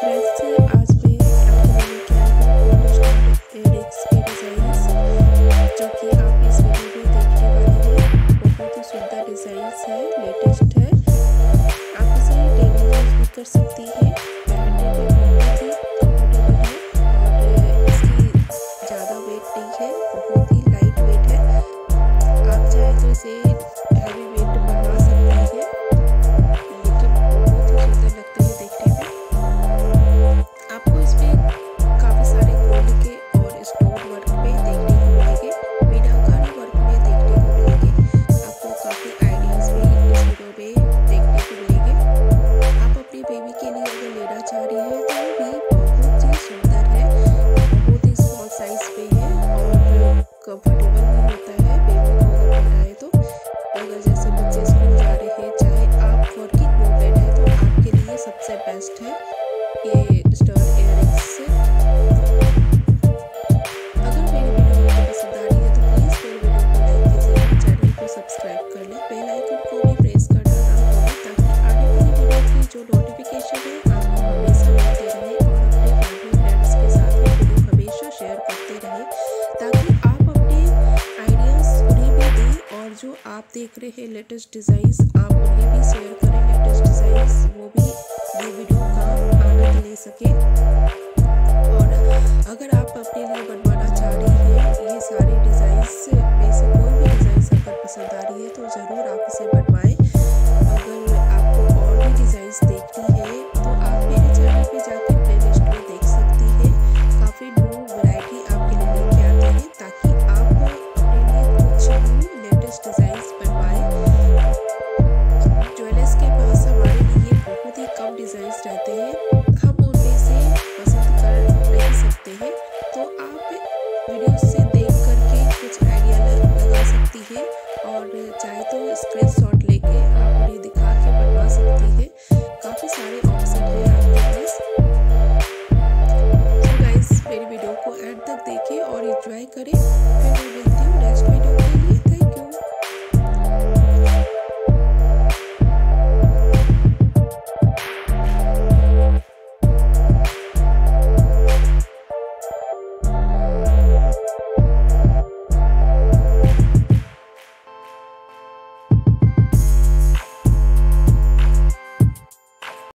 Friends, आज मैं आपके लिए लेके आई हूँ गोल्ड स्टार इयररिंग्स के डिज़ाइंस, जो कि आप इस वीडियो में देखने वाले हैं। बहुत ही सुंदर डिज़ाइंस है, लेटेस्ट है। आप इसे डेली यूज भी कर सकती हैं। पहनने में बहुत ही कंफर्टेबल है और इसकी ज़्यादा वेट नहीं है, बहुत ही लाइट वेट है। आप चाहे तो इसे हैवी वेट बनवा सकती हैं, लेकिन बहुत ही सुंदर लगता है देखने में। आपको इसमें काफ़ी सारे गोल्ड के और स्टोन वर्क में देखने को मिलेंगे, मीनाकारी वर्क में देखने को मिलेंगे। आपको काफ़ी आइडियाज़ भी इस वीडियो में देखने को मिलेंगे। आप अपनी बेबी के लिए अगर लेना चाह रही हैं तो भी बहुत ही सुंदर है, बहुत ही स्मॉल साइज पे है और कंफर्टेबल भी होता है बेबी को अगर पहनाए तो। अगर जैसे बच्चे स्कूल जा रहे हैं, चाहे आप वर्किंग वूमेन है, तो आपके लिए सबसे बेस्ट है ये स्टार इयररिंग्स। अगर मेरी वीडियो आपको पसंद आ रही है तो प्लीज़ मेरी वीडियो को लाइक कीजिए, चैनल को सब्सक्राइब कर लें, बेल आइकन को भी प्रेस करना ना भूलें, ताकि आने वाली वीडियो की जो नोटिफिकेशन है आपको हमेशा मिलते रहे। और अपने फैमिली फ्रेंड्स के साथ भी वीडियो हमेशा शेयर करते रहें, ताकि आप अपने आइडियाज़ उन्हें भी दें और जो आप देख रहे हैं लेटेस्ट डिज़ाइंस, आप उन्हें भी शेयर करें लेटेस्ट डिज़ाइंस, वो भी ये वीडियो का आनंद ले सके। और अगर आप अपने लिए बनवाना चाह रही हैं ये सारे डिज़ाइंस में से कोई भी डिज़ाइंस अगर पसंद आ रही है तो ज़रूर आप इसे बनवाएं। अगर आपको और भी डिज़ाइंस देखनी है तो आप मेरे चैनल पे जाके प्लेलिस्ट में देख सकती हैं। काफ़ी न्यू वैरायटी आपके लिए लेके आते हैं, ताकि आप अपने लिए कुछ न्यू लेटेस्ट डिज़ाइंस बनवाएं। ज्वेलर्स के पास हमारे लिए बहुत ही कम डिज़ाइंस रहते हैं, हम उनमें से पसंद कर नहीं सकते हैं। तो आप वीडियो से देख करके कुछ आइडिया लगा सकती हैं और चाहे तो स्क्रीनशॉट लेके आप उन्हें दिखा के बनवा सकती हैं। काफ़ी सारे ऑप्शन हैं आपके पास। सो गाइस, मेरी वीडियो को एंड तक देखें और एंजॉय करें। फिर मैं मिलती हूँ नेक्स्ट वीडियो।